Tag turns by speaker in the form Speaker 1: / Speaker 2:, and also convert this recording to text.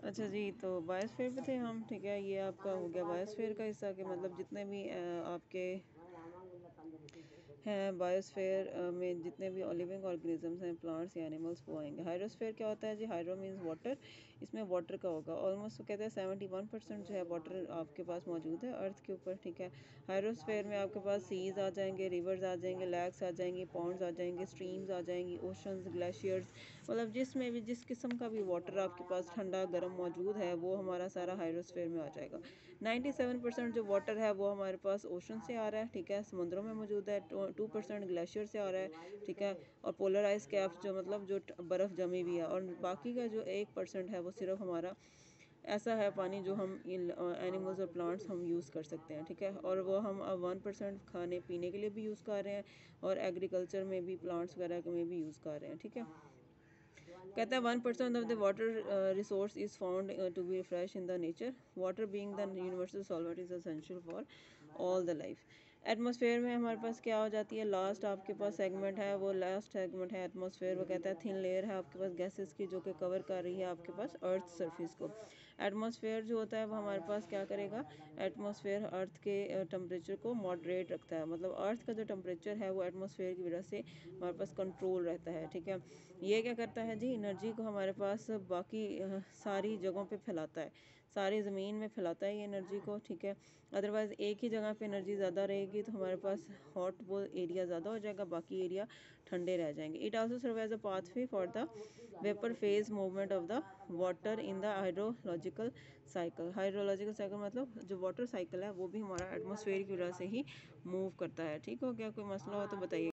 Speaker 1: अच्छा जी, तो बायोस्फीयर पे थे हम, ठीक है। ये आपका हो गया बायोस्फीयर का हिस्सा कि मतलब जितने भी आपके हैं बायोस्फीयर में जितने भी लिविंग ऑर्गेनिजम्स हैं, प्लांट्स या एनिमल्स, वो आएंगे। हाइड्रोस्फीयर क्या होता है जी? हाइड्रो मीन्स वाटर, इसमें वाटर का होगा। ऑलमोस्ट तो कहते हैं 71% जो है वाटर आपके पास मौजूद है अर्थ के ऊपर, ठीक है। हाइड्रोस्फीयर में आपके पास सीज आ जाएंगे, रिवर्स आ जाएंगे, लैक्स आ जाएंगे, पॉन्ड्स आ जाएंगे, स्ट्रीम्स आ जाएंगी, ओशंस, ग्लेशियर्स, मतलब जिसमें भी जिस किस्म का भी वाटर आपके पास ठंडा गर्म मौजूद है वो हमारा सारा हाइड्रोस्फीयर में आ जाएगा। 97% जो वाटर है वो हमारे पास ओशन से आ रहा है, ठीक है, समुद्रों में मौजूद है। 2% ग्लेशियर से आ रहा है, ठीक है, और पोलर आइस कैप्स जो मतलब जो बर्फ़ जमी हुई है, और बाकी का जो 1% है वो सिर्फ हमारा ऐसा है पानी जो हम एनिमल्स और प्लांट्स हम यूज़ कर सकते हैं, ठीक है। और वो हम अब 1% खाने पीने के लिए भी यूज़ कर रहे हैं और एग्रीकल्चर में भी प्लांट्स वगैरह में भी यूज़ कर रहे हैं, ठीक है। कहता है 1% of the water resource is found to be fresh in the nature, water being the universal solvent is essential for all the life. Atmosphere में हमारे पास क्या हो जाती है? लास्ट आपके पास सेगमेंट है, वो लास्ट सेगमेंट है एटमॉस्फेयर। वो कहता है थिन लेयर है आपके पास गैसेस की जो कि कवर कर रही है आपके पास अर्थ सरफेस को। एटमॉस्फेयर जो होता है वो हमारे पास क्या करेगा? एटमॉस्फेयर अर्थ के टेम्परेचर को मॉडरेट रखता है, मतलब अर्थ का जो टेम्परेचर है वो एटमॉस्फेयर की वजह से हमारे पास कंट्रोल रहता है, ठीक है। ये क्या करता है जी? एनर्जी को हमारे पास बाकी सारी जगहों पे फैलाता है, सारी ज़मीन में फैलाता है ये एनर्जी को, ठीक है। अदरवाइज़ एक ही जगह पे एनर्जी ज़्यादा रहेगी तो हमारे पास हॉट वो एरिया ज़्यादा हो जाएगा, बाकी एरिया ठंडे रह जाएंगे। It also serve as a pathway for the vapour phase movement of the water in the hydrological cycle. Hydrological cycle मतलब जो वाटर साइकिल है वो भी हमारा एटमॉस्फेयर की वजह से ही मूव करता है, ठीक हो गया। कोई मसला हो तो बताइए।